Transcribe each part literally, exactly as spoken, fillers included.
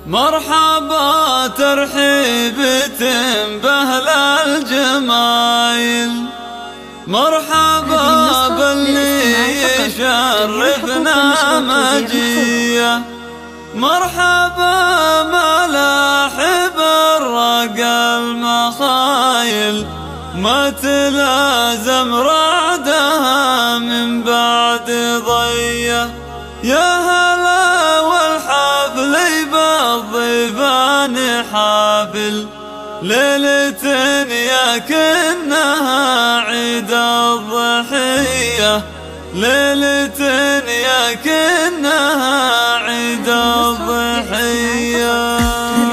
مرحبا ترحيبة بأهل الجمايل، مرحبا باللي يشرفنا مجيه، مرحبا ملاحب الرقى المخايل، ما تلازم رعدها من بعد ضيه. يا هلا والحفل بالضيفان حافل، ليلة يا كنها عيد الضحية، ليلة يا كنها عيد الضحية.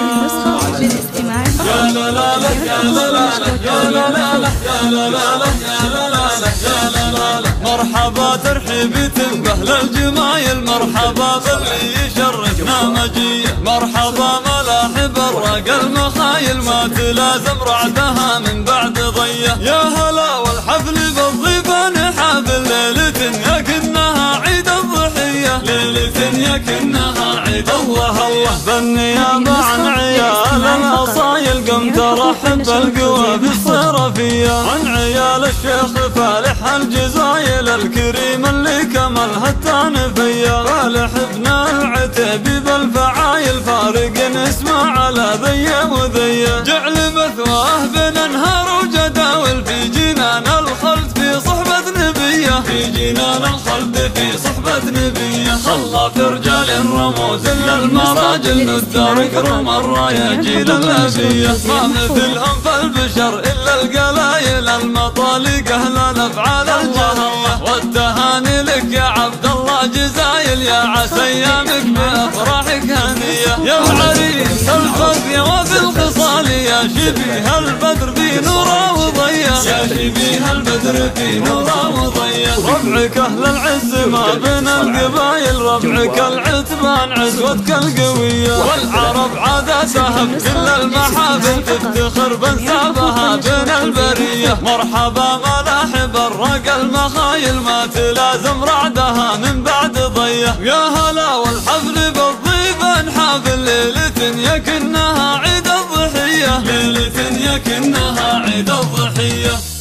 يا لا لا لا يا لا لا يا لا لا يا لا لا يا لا لا، مرحبا ترحيبة بأهل الجمايل، مرحبا باللي يشرفنا مجيه، مرحبا ملاحب الرقى المخايل، ما تلازم رعدها من بعد ضيه. يا هلا والحفل بالضيفان حافل، ليلة يكنها عيد الضحية، ليلة يكنها عيد الله. الله بالنيابة عن عيال الأصايل قمت ارحب بالقوى بالصرفية، عن عيال الشيخ فالح الجزايل الكريم اللي كملها التانفية، فالح ابن العتيبي بالفعايل فارق اسمه على ذيه وذيه، جعل مثواه بين انهار وجداول في جنان الخلد في صحبة نبيه، في جنان الخلد في صحبة نبيه. الله في رجال رموز للمراجل ندار كرم الراياجيل الأبية، ما مثلهم فالبشر إلا القلايل المطالق أهل الأفعال الجهية. والتهاني لك يا عبد الله جزايل، يا عسى أيامك بأفراحك هنية، يا العريس الفرد وفي الخصال، يا شبيه البدر في نوره وضيه، يا شبيه البدر في نوره وضيه. ربعك أهل العز ما بين القبايل، ربعك العتبان عزوتك القوية، والعرب عادتها بكل المحافل تفتخر بانسابها بين البرية. مرحبا ملاحب الرقى المخايل، ما تلازم رعدها من بعد ضيه. يا هلا والحفل بالضيفان حافل، ليلة يكنها عيد الضحية، ليلة يكنها عيد الضحية.